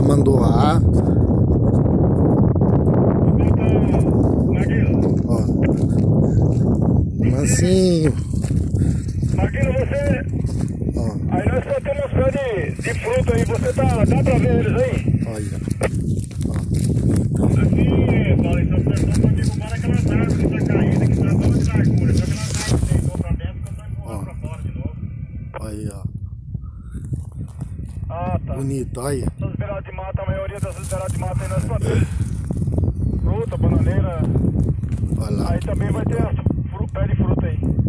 tamanduá. Ó, mansinho. Maguila, você... Ó. Aí nós só temos uns pés de fruta aí, você dá pra ver eles aí? Olha. Aqui, Paulo, então você só pode derrubar aquelas árvores que tá caindo, que tá toda de largura. Só aquelas árvores que tem pra dentro, que eu tô empurrando pra fora de novo. Aí, ó. Ah, tá. Bonito, olha. Essas beiradas de mata, a maioria dessas beiradas de mata aí nós plantamos fruta, bananeira. Olha lá. Aí também vai ter pé de fruta aí.